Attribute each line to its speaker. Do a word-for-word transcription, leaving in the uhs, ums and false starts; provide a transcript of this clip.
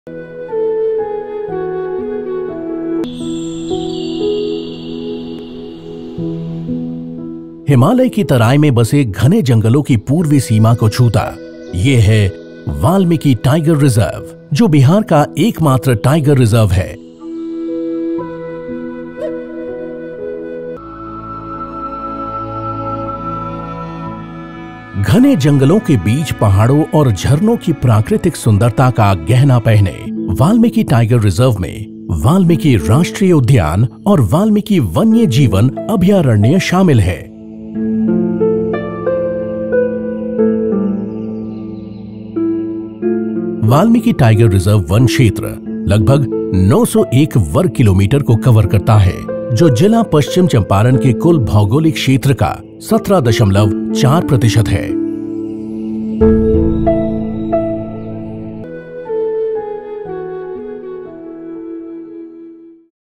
Speaker 1: हिमालय की तराई में बसे घने जंगलों की पूर्वी सीमा को छूता ये है वाल्मीकि टाइगर रिजर्व, जो बिहार का एकमात्र टाइगर रिजर्व है। घने जंगलों के बीच पहाड़ों और झरनों की प्राकृतिक सुंदरता का गहना पहने वाल्मीकि टाइगर रिजर्व में वाल्मीकि राष्ट्रीय उद्यान और वाल्मीकि वन्य जीवन अभयारण्य शामिल है। वाल्मीकि टाइगर रिजर्व वन क्षेत्र लगभग नौ सौ एक वर्ग किलोमीटर को कवर करता है, जो जिला पश्चिम चंपारण के कुल भौगोलिक क्षेत्र का सत्रह दशमलव चार प्रतिशत है।